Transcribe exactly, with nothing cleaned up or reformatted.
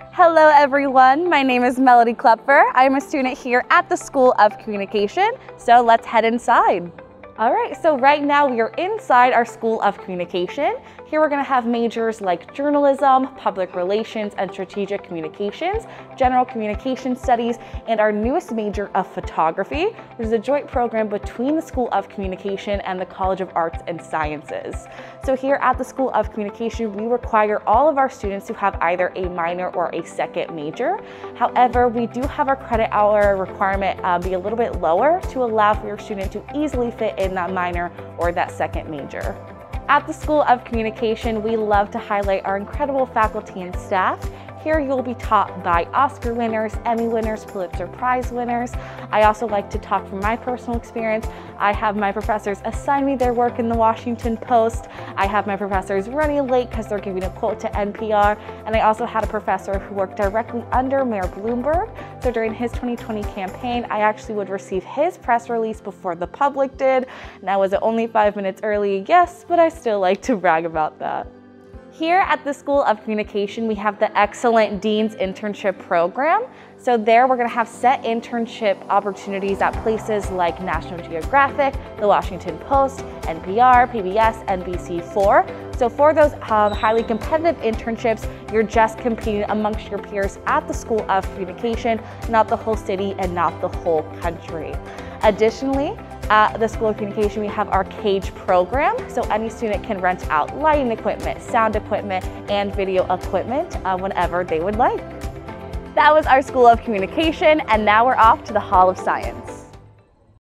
Hello everyone, my name is Melody Klepfer. I'm a student here at the School of Communication, so let's head inside. All right, so right now we are inside our School of Communication. Here we're gonna have majors like journalism, public relations, and strategic communications, general communication studies, and our newest major of photography. There's a joint program between the School of Communication and the College of Arts and Sciences. So here at the School of Communication, we require all of our students to have either a minor or a second major. However, we do have our credit hour requirement uh, be a little bit lower to allow for your student to easily fit in that minor or that second major. At the School of Communication, we love to highlight our incredible faculty and staff. Here you'll be taught by Oscar winners, Emmy winners, Pulitzer Prize winners. I also like to talk from my personal experience. I have my professors assign me their work in the Washington Post. I have my professors running late because they're giving a quote to N P R. And I also had a professor who worked directly under Mayor Bloomberg. So during his twenty twenty campaign, I actually would receive his press release before the public did. Now, was it only five minutes early? Yes, but I still like to brag about that. Here at the School of Communication, we have the Excellent Dean's Internship Program. So there we're gonna have set internship opportunities at places like National Geographic, the Washington Post, N P R, P B S, N B C four. So for those um, highly competitive internships, you're just competing amongst your peers at the School of Communication, not the whole city and not the whole country. Additionally, at the School of Communication, we have our CAGE program, so any student can rent out lighting equipment, sound equipment, and video equipment uh, whenever they would like. That was our School of Communication, and now we're off to the Hall of Science.